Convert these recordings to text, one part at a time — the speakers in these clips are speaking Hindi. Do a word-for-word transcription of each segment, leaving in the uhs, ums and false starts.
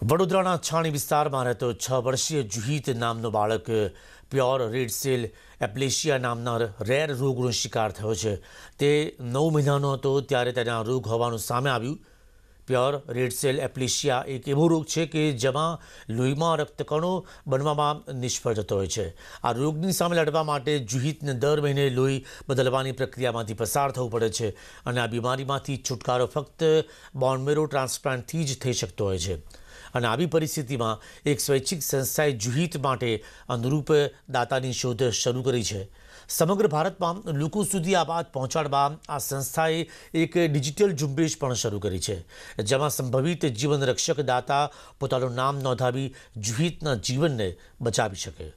વડોદરાના છાણી વિસ્તારમાં રહેતો છ વર્ષીય જુહિત નામનો બાળક પ્યોર રેડ સેલ એપ્લેશિયા નામના રેર રોગનો શિકાર થયો છે. તે નવ મહિનાનો હતો ત્યારે તેને આ રોગ હોવાનું સામે આવ્યું. પ્યોર રેડ સેલ એપ્લેશિયા એક એવો રોગ છે કે જેમાં લોહીમાં રક્તકણો બનવામાં નિષ્ફળ જતો હોય છે. આ રોગની સામે લડવા માટે જુહિતને દર મહિને લોહી બદલવાની પ્રક્રિયામાંથી પસાર થવું પડે છે અને આ બીમારીમાંથી છુટકારો ફક્ત બોન મેરો ટ્રાન્સપ્લાન્ટથી જ થઈ શકતો હોય છે. અને આવી પરિસ્થિતિમાં એક સ્વૈચ્છિક સંસ્થાએ જુહિત માટે અનુરૂપ દાતાની શોધ શરૂ કરી છે. સમગ્ર ભારતમાં લોકો સુધી આ વાત પહોંચાડવા આ સંસ્થાએ એક ડિજિટલ ઝુંબેશ પણ શરૂ કરી છે, જેમાં સંભવિત જીવન રક્ષક દાતા પોતાનું નામ નોંધાવી જુહિતના જીવનને બચાવી શકે.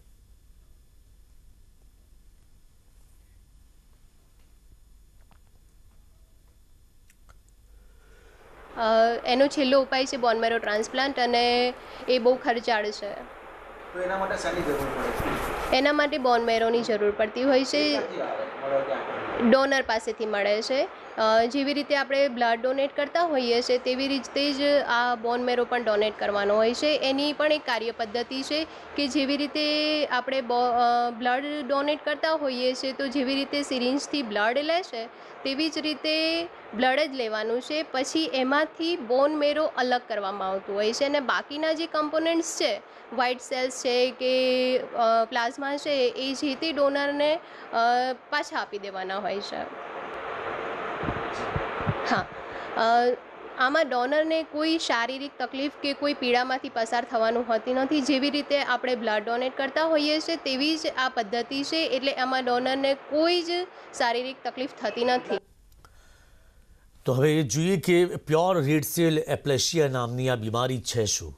એનો છેલ્લો ઉપાય છે બોન મેરો ટ્રાન્સપ્લાન્ટ અને એ બહુ ખર્ચાળ છે. તો એના માટે શાની જરૂર પડે છે? એના માટે બોન મેરોની જરૂર પડતી હોય છે. ડોનર પાસેથી મળે છે. જેવી રીતે આપણે બ્લડ ડોનેટ કરતા હોઈએ છીએ તેવી રીતે જ આ બોન મેરો પણ ડોનેટ કરવાનો હોય છે. એની પણ એક કાર્ય પદ્ધતિ છે કે જેવી રીતે આપણે બ્લડ ડોનેટ કરતા હોઈએ છીએ તો જેવી રીતે સિરિંજથી બ્લડ લે છે તેવી જ રીતે બ્લડ જ લેવાનું છે. પછી એમાંથી બોન મેરો અલગ કરવામાં આવતું હોય છે અને બાકીના જે કમ્પોનન્ટ્સ છે, વ્હાઇટ સેલ્સ છે કે પ્લાઝમા છે, એ જે તે ડોનરને પાછા આપી દેવાના હોય છે. હા, આમાં ડોનરને કોઈ શારીરિક તકલીફ કે કોઈ પીડામાંથી પસાર થવાનું હોતી નથી. જેવી રીતે આપણે બ્લડ ડોનેટ કરતા હોઈએ છીએ તેવી જ આ પદ્ધતિ છે, એટલે આમાં ડોનરને કોઈ જ શારીરિક તકલીફ થતી નથી. તો હવે એ જોઈએ કે પ્યોર રેડ સેલ એપ્લેશિયા નામની આ બીમારી છે શું?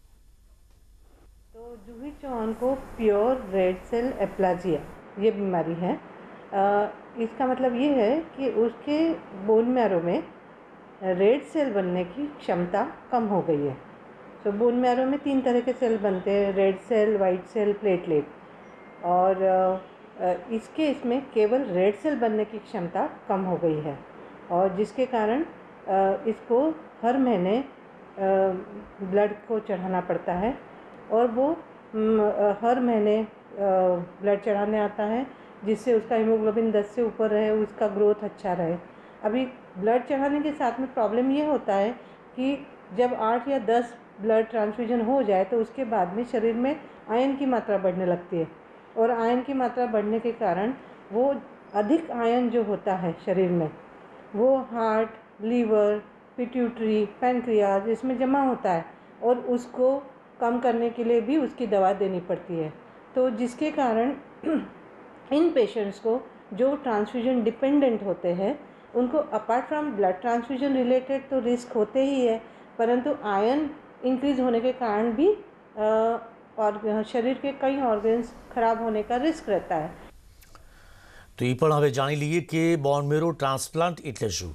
तो जूही चौहान को प्योर रेड सेल एप्लाजिया ये बीमारी है. आ, इसका मतलब ये है कि उसके बोन मैरो में रेड सेल बनने की क्षमता कम हो गई है. तो बोन मैरो में तीन तरह के सेल बनते हैं, red cell, white cell, platelet. और इसके इसमें केवल रेड सेल बनने की क्षमता कम हो गई है और जिसके कारण इसको हर महीने ब्लड को चढ़ाना पड़ता है और वो हर महीने ब्लड चढ़ाने आता है जिससे उसका हीमोग्लोबिन दस से ऊपर रहे, उसका ग्रोथ अच्छा रहे. अभी ब्लड चढ़ाने के साथ में प्रॉब्लम ये होता है कि जब आठ या दस ब्लड ट्रांसफ्यूजन हो जाए तो उसके बाद में शरीर में आयरन की मात्रा बढ़ने लगती है और आयरन की मात्रा बढ़ने के कारण वो अधिक आयरन जो होता है शरीर में वो हार्ट, लीवर, पिट्यूटरी, पैनक्रियाज इसमें जमा होता है और उसको कम करने के लिए भी उसकी दवा देनी पड़ती है. तो जिसके कारण इन पेशेंट्स को जो ट्रांसफ्यूजन डिपेंडेंट होते हैं उनको apart from blood transfusion related तो रिस्क होते ही है, परंतु आयरन इंक्रीज होने के कारण भी आ, और शरीर के कई ऑर्गन्स खराब होने का रिस्क रहता है. तो ये पण हवे जानी लीए कि बोन मेरो ट्रांसप्लांट एटले शुं?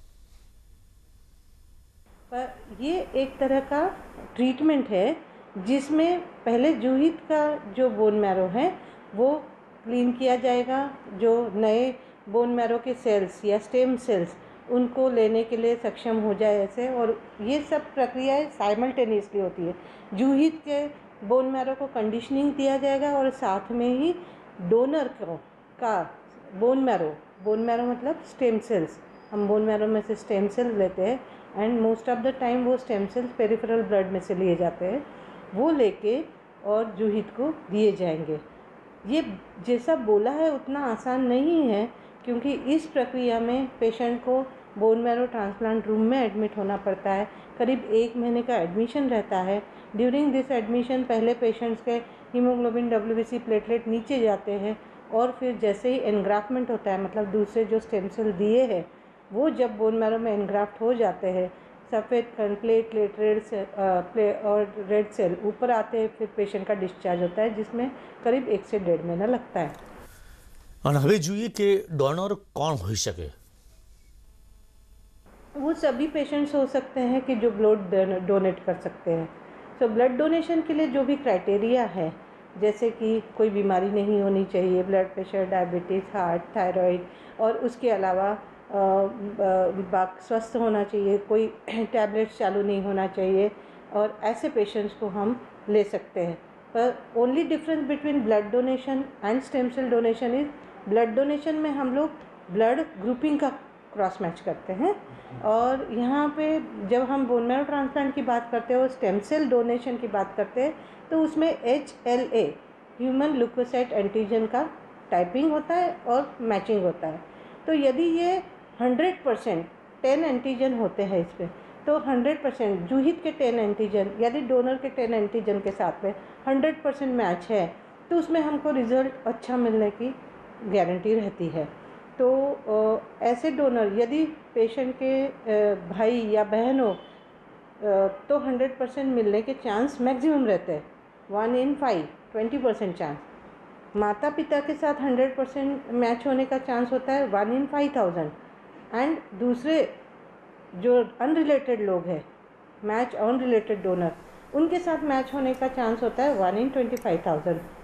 पर ये एक तरह का ट्रीटमेंट है जिसमें पहले जूहित का जो बोन मैरो है वो क्लीन किया जाएगा. जो नए बोन मैरो के सेल्स या स्टेम सेल्स उनको लेने के लिए सक्षम हो जाए ऐसे, और ये सब प्रक्रियाएं साइमल्टेनियसली होती है. जूहित के बोन मैरो को कंडीशनिंग दिया जाएगा और साथ में ही डोनर को का बोन मैरो, बोन मैरो मतलब स्टेम सेल्स, हम बोन मैरो में से स्टेम सेल्स लेते हैं and most of the time वो स्टेम सेल्स पेरिफेरल ब्लड में से लिए जाते हैं, वो लेके और जूहित को दिए जाएंगे. ये जैसा बोला है उतना आसान नहीं है क्योंकि इस प्रक्रिया में पेशेंट को बोन मैरो ट्रांसप्लांट रूम में एडमिट होना पड़ता है. करीब एक महीने का एडमिशन रहता है. ड्यूरिंग दिस एडमिशन पहले पेशेंट्स के हीमोग्लोबिन, डब्ल्यूबीसी, प्लेटलेट नीचे जाते हैं और फिर जैसे ही एनग्राफ्टमेंट होता है, मतलब दूसरे जो स्टेम सेल दिए हैं वो जब बोन मैरो में एनग्राफ्ट हो जाते हैं, सफ़ेद कण, प्लेटलेट, रेड सेल प्ले और रेड सेल ऊपर आते हैं, फिर पेशेंट का डिस्चार्ज होता है जिसमें करीब एक से डेढ़ महीना लगता है. અને હવે જોઈએ કે ડોનર કોણ હોઈ શકે? वो सभी पेशेंट्स हो सकते हैं कि जो ब्लड डोनेट कर सकते हैं. सो ब्लड डोनेशन के लिए जो भी क्राइटेरिया है, जैसे कि कोई बीमारी नहीं होनी चाहिए, blood pressure, diabetes, heart, thyroid, और उसके अलावा स्वस्थ होना चाहिए, कोई टैबलेट्स चालू नहीं होना चाहिए और ऐसे पेशेंट्स को हम ले सकते हैं। पर only difference between blood donation and stem cell donation is blood donation में हम लोग ब्लड ग्रुपिंग का क्रॉस मैच करते हैं, और यहाँ पे जब हम बोन मैरो ट्रांसप्लांट की बात करते हैं और स्टेम सेल डोनेशन की बात करते हैं तो उसमें H L A human leukocyte antigen का टाइपिंग होता है और मैचिंग होता है। तो यदि ये हंड्रेड परसेंट टेन एंटीजन होते हैं इस पर, तो हंड्रेड परसेंट जूहित के टेन एंटीजन यदि डोनर के टेन एंटीजन के साथ में हंड्रेड परसेंट मैच है तो उसमें हमको रिज़ल्ट अच्छा मिलने की गारंटी रहती है। तो ऐसे डोनर यदि पेशेंट के भाई या बहन हो तो हंड्रेड परसेंट मिलने के चांस मैक्सिमम रहते हैं, one in five twenty percent chance. माता पिता के साथ हंड्रेड परसेंट मैच होने का चांस होता है one in five thousand, and दूसरे जो अनरिलेटेड लोग हैं, मैच अनरिलेटेड डोनर, उनके साथ मैच होने का चांस होता है one in twenty five thousand.